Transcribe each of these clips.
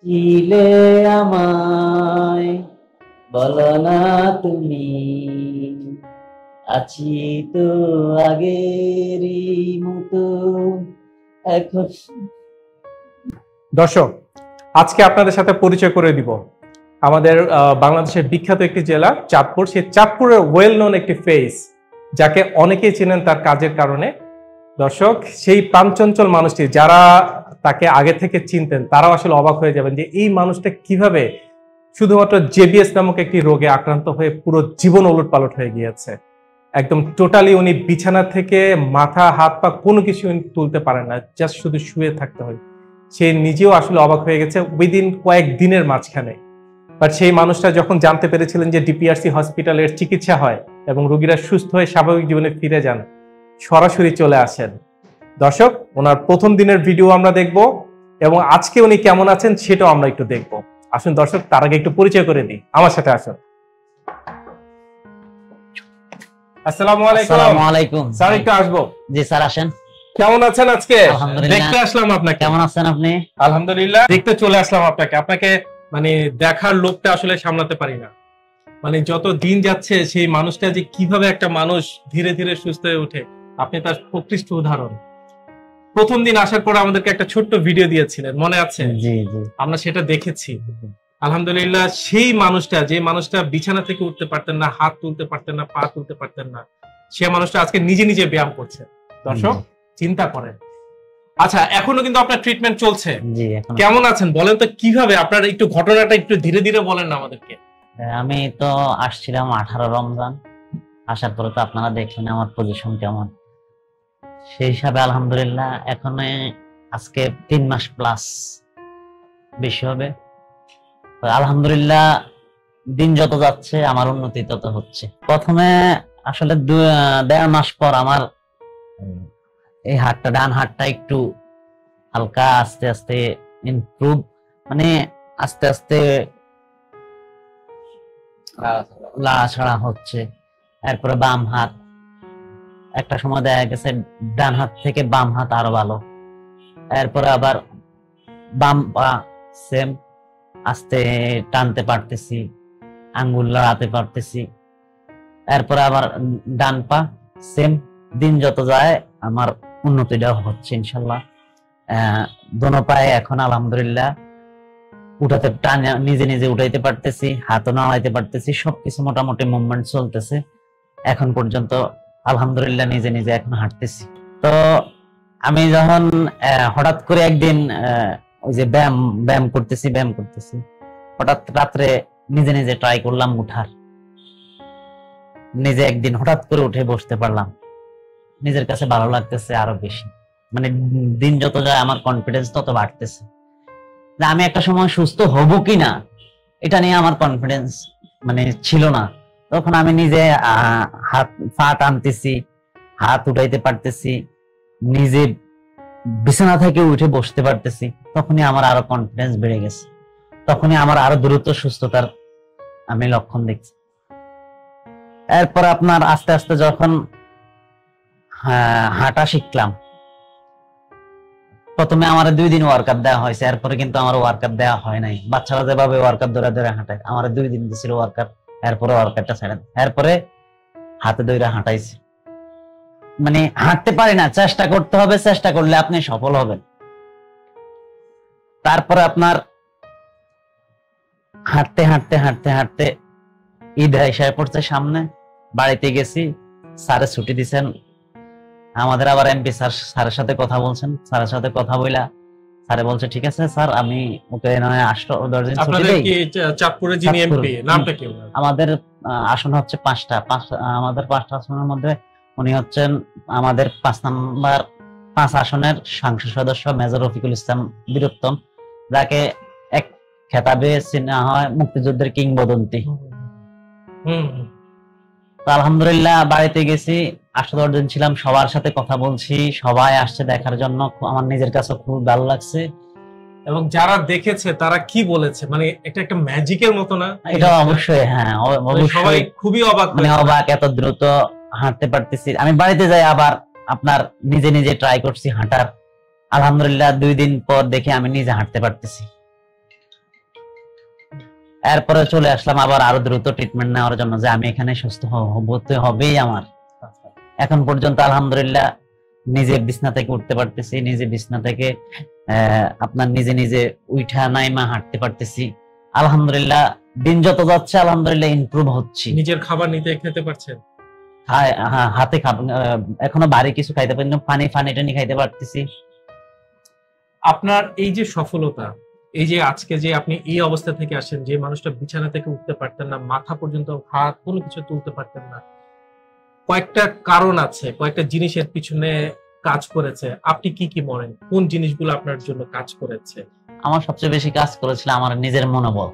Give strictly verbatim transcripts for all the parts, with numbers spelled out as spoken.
চিলে আমায় বলো না তুমি আছি তো আগেরই মতো এখন। দর্শক, আজকে আপনাদের সাথে পরিচয় করে দিব আমাদের বাংলাদেশের বিখ্যাত একটি জেলা চাঁদপুর। সেই চাঁদপুরের ওয়েল নোন একটি ফেস, যাকে অনেকেই চেনেন তার কাজের কারণে। দর্শক, সেই প্রাণচঞ্চল মানুষটি যারা তাকে আগে থেকে চিনতেন তারাও আসলে অবাক হয়ে যাবেন যে এই মানুষটা কিভাবে শুধুমাত্র জেবিএস নামক একটি রোগে আক্রান্ত হয়ে পুরো জীবন ওলটপালট হয়ে গিয়েছে। একদম টোটালি উনি বিছানা থেকে মাথা হাত পা কোনো কিছু তুলতে পারেন না, জাস্ট শুধু শুয়ে থাকতে হয়। সে নিজেও আসলে অবাক হয়ে গেছে উইদিন কয়েক দিনের মাঝখানে। বাট সেই মানুষটা যখন জানতে পেরেছিলেন যে ডিপিআরসি হসপিটালের চিকিৎসা হয় এবং রোগীরা সুস্থ হয়ে স্বাভাবিক জীবনে ফিরে যান, সরাসরি চলে আসেন। দর্শক, ওনার প্রথম দিনের ভিডিও আমরা দেখব এবং আজকে উনি কেমন আছেন সেটাও আমরা একটু দেখব। আসুন দর্শক, তার আগে একটু পরিচয় করে দিই, আমার সাথে আসুন। আসসালামু আলাইকুম। আসসালামু আলাইকুম স্যার, একটু আসবো? জি স্যার, আসেন। কেমন আছেন আজকে? আলহামদুলিল্লাহ। দেখতে আসলাম আপনাকে। কেমন আছেন আপনি? আলহামদুলিল্লাহ, দেখতে চলে আসলাম আপনাকে। আপনাকে মানে দেখার লোকটা আসলে সামলাতে পারি না। মানে যত দিন যাচ্ছে সেই মানুষটা যে কিভাবে একটা মানুষ ধীরে ধীরে সুস্থ হয়ে ওঠে, আপনি তার প্রকৃষ্ট উদাহরণ। প্রথম দিন আসার পর আমাদেরকে একটা ছোট্ট ভিডিও দিয়েছিলেন, মনে আছে? জি জি, আমরা সেটা দেখেছি। আলহামদুলিল্লাহ, সেই মানুষটা যে মানুষটা বিছানা থেকে উঠতে পারতেন না, হাত তুলতে পারতেন না, পা তুলতে পারতেন না, সে মানুষটা আজকে নিজে নিজে ব্যায়াম করছে। দর্শক, চিন্তা করেন। আচ্ছা, এখনো কিন্তু আপনার ট্রিটমেন্ট চলছে। জি। কেমন আছেন বলেন তো, কিভাবে আপনার একটু ঘটনাটা একটু ধীরে ধীরে বলেন না আমাদেরকে। আমি তো আসছিলাম আঠারো রমজান, আসার পরে তো আপনারা দেখলেন আমার পজিশন কেমন। সেই হিসাবে আলহামদুলিল্লাহ এখন আজকে তিন মাস প্লাস বেশি হবে। আলহামদুলিল্লাহ দিন যত যাচ্ছে আমার উন্নতি তত হচ্ছে। প্রথমে আসলে দেড় মাস পর আমার এই হাতটা, ডান হাতটা একটু হালকা আস্তে আস্তে ইমপ্রুভ, মানে আস্তে আস্তে লাড়াছাড়া হচ্ছে। এরপরে বাম হাত, একটা সময় দেখা গেছে ডান হাত থেকে বাম হাত আরো ভালো। এরপরে আবার বাম পা সেম আস্তে টানতে পারতেছি, আঙ্গুল লড়াতে পারতেছি। এরপরে আবার ডান পা সেম। দিন যত যায় আমার উন্নতিটা হচ্ছে ইনশাল্লাহ। আহ দোনো পায়ে এখন আলহামদুলিল্লাহ উঠাতে, টানে নিজে নিজে উঠাইতে পারতেছি, হাতও নাড়াইতে পারতেছি, সবকিছু মোটামুটি মুভমেন্ট চলতেছে এখন পর্যন্ত আলহামদুলিল্লাহ। নিজে নিজে এখন হাঁটতেছি। তো আমি যখন হঠাৎ করে একদিন ওই যে ব্যায়াম ব্যায়াম করতেছি ব্যায়াম করতেছি হঠাৎ রাত্রে নিজে নিজে ট্রাই করলাম উঠার। নিজে একদিন হঠাৎ করে উঠে বসতে পারলাম, নিজের কাছে ভালো লাগতেছে আরো বেশি। মানে দিন যত যায় আমার কনফিডেন্স তত বাড়তেছে। আমি একটা সময় সুস্থ হব কিনা এটা নিয়ে আমার কনফিডেন্স মানে ছিল না। তখন আমি নিজে হাত পা টানতেছি, হাত উঠাইতে পারতেছি, নিজে বিছানা থেকে উঠে বসতে পারতেছি, তখনই আমার আরো কনফিডেন্স বেড়ে গেছে। তখনই আমার আরো দ্রুত সুস্থতার আমি লক্ষণ দেখছি। এরপর আপনার আস্তে আস্তে যখন হাঁটা শিখলাম, প্রথমে আমার দুই দিন ওয়ার্কআপ দেওয়া হয়েছে, এরপরে কিন্তু আমার ওয়ার্কআপ দেওয়া হয় নাই। বাচ্চারা যেভাবে ওয়ার্কআপ ধরে ধরে হাঁটায়, আমার দুই দিন দিয়েছিল ওয়ার্কআপ, এরপরে ওয়ার্কআপটা ছেড়ে এরপরে হাতে ধরে হাঁটাইছি। মানে হাঁটতে পারি না, চেষ্টা করতে হবে, চেষ্টা করলে আপনি সফল হবেন। তারপরে আপনার হাঁটতে হাঁটতে হাঁটতে হাঁটতে ঈদ এসে পড়ছে সামনে, বাড়িতে গেছি, স্যারে ছুটি দিচ্ছেন আমাদের। আবার এমপি স্যার স্যারের সাথে কথা বলছেন, স্যারের সাথে কথা বইলা স্যারে বলছে ঠিক আছে স্যার, আমি ওকে নয় আসলো দশ দিন ছুটি দেই। চাঁদপুরের যিনি এমপি, নামটা কি? আমাদের আসন হচ্ছে পাঁচটা, পাঁচ আমাদের পাঁচটা আসনের মধ্যে উনি হচ্ছেন আমাদের পাঁচ নাম্বার পাঁচ আসনের সংসদ সদস্য মেজর রফিকুল ইসলাম বীরোত্তম, যাকে এক খেতাবে চেনা হয় মুক্তিযুদ্ধের কিংবদন্তি। তো আলহামদুলিল্লাহ বাড়িতে গেছি, আটশো দশ দিন ছিলাম, সবার সাথে কথা বলছি, সবাই আসছে দেখার জন্য, আমার নিজের কাছে খুব ভালো লাগছে। এবং যারা দেখেছে তারা কি বলেছে, মানে এটা একটা ম্যাজিকের মতো না? এটা অবশ্যই, হ্যাঁ সবাই খুবই অবাক, মানে অবাক, এত দ্রুত হাঁটতে পারতেছি। আমি বাড়িতে যাই আবার আপনার নিজে নিজে ট্রাই করছি হাঁটার, আলহামদুলিল্লাহ দুই দিন পর দেখে আমি নিজে হাঁটতে পারতেছি। এরপরে চলে আসলাম আবার আরো দ্রুত ট্রিটমেন্ট নেওয়ার জন্য, যে আমি এখানে সুস্থ হতে হবেই আমার। এখন পর্যন্ত আলহামদুলিল্লাহ নিজে বিছনা থেকে উঠতে পারতেছি, নিজে বিছনা থেকে আপনার নিজে নিজে উঠা নাইমা হাঁটতে পারতেছি। আলহামদুলিল্লাহ দিন যত যাচ্ছে আলহামদুলিল্লাহ ইমপ্রুভ হচ্ছে। নিজের খাবার নিজে খেতে পারছেন? হাতে এখনো বাড়ি কিছু খাইতে পারি না, পানি পানি টানি খাইতে পারতেছি। আপনার এই যে সফলতা, এই যে আজকে যে আপনি এই অবস্থা থেকে আসেন, যে মানুষটা বিছানা থেকে উঠতে পারতেন না, মাথা পর্যন্ত হাত কোনো কিছু তুলতে পারতেন না, কয়েকটা কারণ আছে, কয়েকটা জিনিসের পিছনে কাজ করেছে। আপনি কি কি মনেন, কোন জিনিসগুলো আপনার জন্য কাজ করেছে? আমার সবচেয়ে বেশি কাজ করেছিল আমার নিজের মনোবল।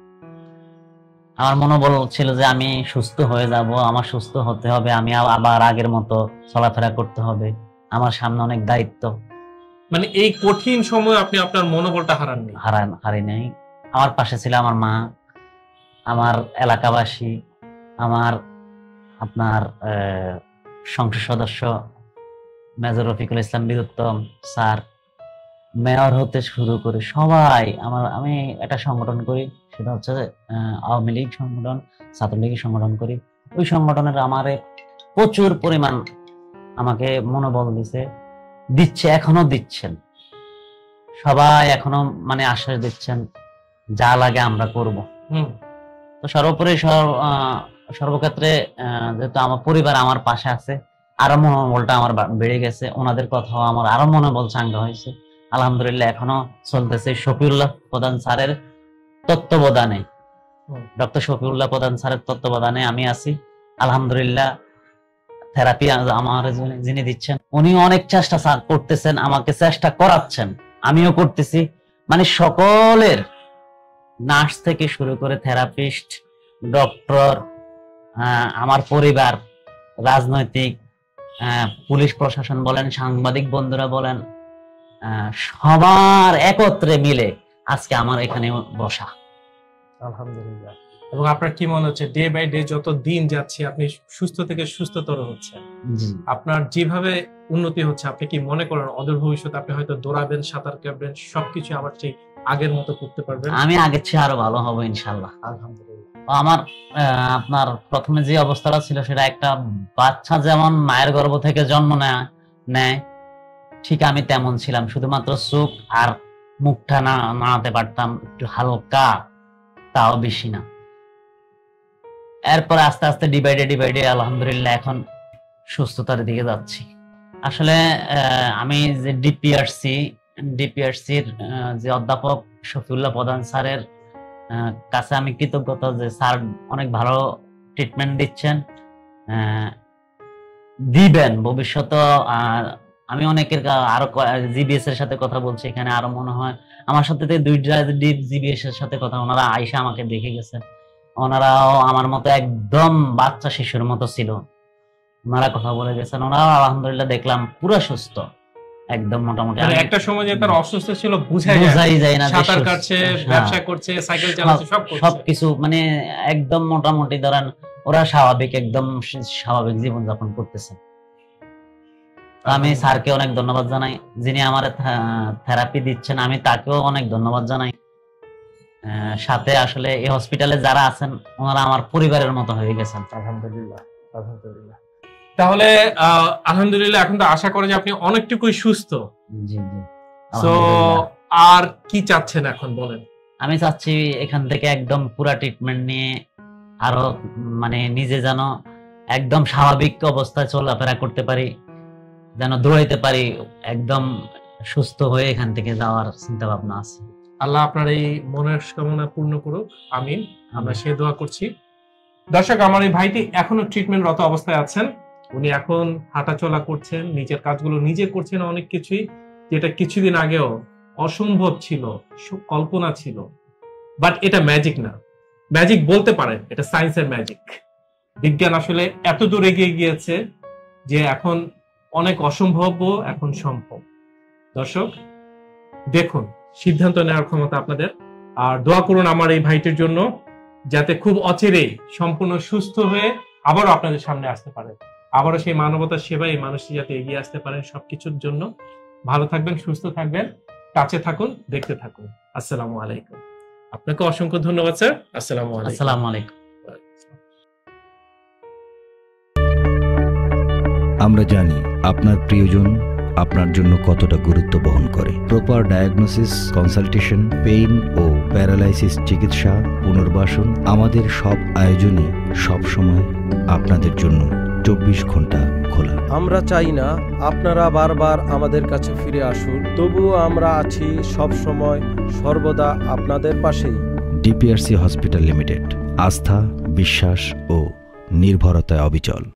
আমার মনোবল ছিল যে আমি সুস্থ হয়ে যাব, আমার সুস্থ হতে হবে, আমি আবার আগের মতো চলাফেরা করতে হবে, আমার সামনে অনেক দায়িত্ব। মানে এই কঠিন সময় আপনি আপনার মনোবলটা হারাননি? হারান হারি নাই। আমার পাশে ছিল আমার মা, আমার এলাকাবাসী, আমার আপনার সংসদ সদস্য মেজর রফিকুল ইসলাম বীরুত্তম স্যার, মেয়র হতে শুরু করে সবাই। আমার আমি একটা সংগঠন করি, সেটা হচ্ছে আওয়ামী লীগ সংগঠন, ছাত্রলীগ সংগঠন করি। ওই সংগঠনের আমারে প্রচুর পরিমাণ আমাকে মনোবল দিছে, দিচ্ছে, এখনো দিচ্ছেন সবাই, এখনো মানে আশ্বাস দিচ্ছেন যা লাগে আমরা করব। তো সর্বোপরি সর্বক্ষেত্রে যেহেতু আমার পরিবার আমার পাশে আছে, আরো মনোবলটা আমার বেড়ে গেছে। ওনাদের কথাও আমার আরো মনোবল চাঙ্গা হয়েছে। আলহামদুলিল্লাহ এখনো চলতেছে শফিউল্লাহ প্রধান স্যারের তত্ত্বাবধানে, ডক্টর শফিউল্লাহ প্রধান স্যারের তত্ত্বাবধানে আমি আছি। আলহামদুলিল্লাহ থেরাপি আমার যিনি দিচ্ছেন উনি অনেক চেষ্টা করতেছেন, আমাকে চেষ্টা করাচ্ছেন, আমিও করতেছি। মানে সকলের, নার্স থেকে শুরু করে থেরাপিস্ট, ডক্টর, আমার পরিবার, রাজনৈতিক, পুলিশ প্রশাসন বলেন, সাংবাদিক বন্ধুরা বলেন, সবার একত্রে মিলে আজকে আমার এখানে বসা। আলহামদুলিল্লাহ। এবং আপনার কি মনে হচ্ছে ডে বাই ডে যত দিন যাচ্ছে আপনি সুস্থ থেকে সুস্থতর হচ্ছেন, আপনার যেভাবে উন্নতি হচ্ছে, আপনি কি মনে করেন অদূর ভবিষ্যতে আপনি হয়তো দৌড়াবেন, সাঁতার কাটবেন, সবকিছু আবার সেই আগের মতো করতে পারবেন? আমি আগের চেয়ে আরো ভালো হবো ইনশাআল্লাহ। আলহামদুলিল্লাহ। আমার আপনার প্রথমে যে অবস্থাটা ছিল সেটা একটা বাচ্চা যেমন মায়ের গর্ভ থেকে জন্ম নেয় ঠিক আমি তেমন ছিলাম, শুধুমাত্র চোখ আর মুখটা না নাড়াতে পারতাম একটু হালকা, তাও বেশি না। এরপর আস্তে আস্তে ডিভাইডে ডিভাইডে আলহামদুলিল্লাহ এখন সুস্থতার দিকে যাচ্ছি। আসলে আমি যে ডিপিআরসি ডিপিআরসির যে অধ্যাপক শফিউল্লাহ প্রধান স্যারের কাছে আমি কৃতজ্ঞতা যে স্যার অনেক ভালো ট্রিটমেন্ট দিচ্ছেন, দিবেন ভবিষ্যতে। আমি অনেকের আরো জিবিএস এর সাথে কথা বলছি, এখানে আরো মনে হয় আমার সাথে দুইটা জিবিএস এর সাথে কথা, ওনারা আইসা আমাকে দেখে গেছে, ওনারাও আমার মতো একদম বাচ্চা শিশুর মতো ছিল, ওনারা কথা বলে গেছেন। ওনারাও আলহামদুলিল্লাহ দেখলাম পুরো সুস্থ একদম মোটামুটি। একটা সময় যে তার অসুস্থ ছিল বোঝাই যায় না, সাঁতার কাটছে, ব্যবসা করছে, সাইকেল চালাচ্ছে, সব করছে, সবকিছু মানে একদম মোটামুটি ধরেন ওরা স্বাভাবিক, একদম স্বাভাবিক জীবন যাপন করতেছেন। আমি স্যারকে অনেক ধন্যবাদ জানাই, যিনি আমার থেরাপি দিচ্ছেন আমি তাকেও অনেক ধন্যবাদ জানাই। সাথে আসলে এই হসপিটালে যারা আছেন ওনারা আমার পরিবারের মতো হয়ে গেছেন। আলহামদুলিল্লাহ, আলহামদুলিল্লাহ। তাহলে আলহামদুলিল্লাহ এখন তো আশা করি যে আপনি অনেকটুকুই সুস্থ। জি জি। সো আর কি চাচ্ছেন এখন বলেন? আমি চাচ্ছি এখান থেকে একদম পুরা ট্রিটমেন্ট নিয়ে আরো মানে নিজে যেন একদম স্বাভাবিক অবস্থায় চলাফেরা করতে পারি, যেন দৌড়াইতে পারি, একদম সুস্থ হয়ে এখান থেকে যাওয়ার চিন্তা ভাবনা আছে। আল্লাহ আপনার এই মনের কামনা পূর্ণ করুক, আমিন। আমরা সে দোয়া করছি। দর্শক, আমার এই ভাইটি এখনো ট্রিটমেন্টরত অবস্থায় আছেন। উনি এখন হাঁটাচলা করছেন, নিজের কাজগুলো নিজে করছেন, অনেক কিছুই যেটা কিছুদিন আগেও অসম্ভব ছিল, কল্পনা ছিল। বাট এটা ম্যাজিক না, ম্যাজিক বলতে পারেন, এটা সায়েন্সের ম্যাজিক। বিজ্ঞান আসলে এত দূর এগিয়ে গিয়েছে যে এখন অনেক অসম্ভব এখন সম্ভব। দর্শক দেখুন, সিদ্ধান্ত নেওয়ার ক্ষমতা আপনাদের। আর দোয়া করুন আমার এই ভাইটির জন্য, যাতে খুব অচিরেই সম্পূর্ণ সুস্থ হয়ে আবারও আপনাদের সামনে আসতে পারেন, আবারও সেই মানবতার সেবায় এই মানুষটি যাতে এগিয়ে আসতে পারেন সবকিছুর জন্য। ভালো থাকবেন, সুস্থ থাকবেন, কাছে থাকুন, দেখতে থাকুন। আসসালামু আলাইকুম। আপনাকে অসংখ্য ধন্যবাদ স্যার। আসসালামু আলাইকুম। আসসালামু আলাইকুম। আমরা জানি আপনার প্রিয়জন আপনার জন্য কতটা গুরুত্ব বহন করে। প্রপার ডায়াগনোসিস, কনসালটেশন, পেইন ও প্যারালাইসিস চিকিৎসা, পুনর্বাসন, আমাদের সব আয়োজনই সবসময় আপনাদের জন্য চব্বিশ ঘন্টা খোলা। আমরা চাই না আপনারা বারবার আমাদের কাছে ফিরে আসুন, তবুও আমরা আছি সব সময় সর্বদা আপনাদের পাশেই। ডিপিআরসি হসপিটাল লিমিটেড, আস্থা, বিশ্বাস ও নির্ভরতায় অবিচল।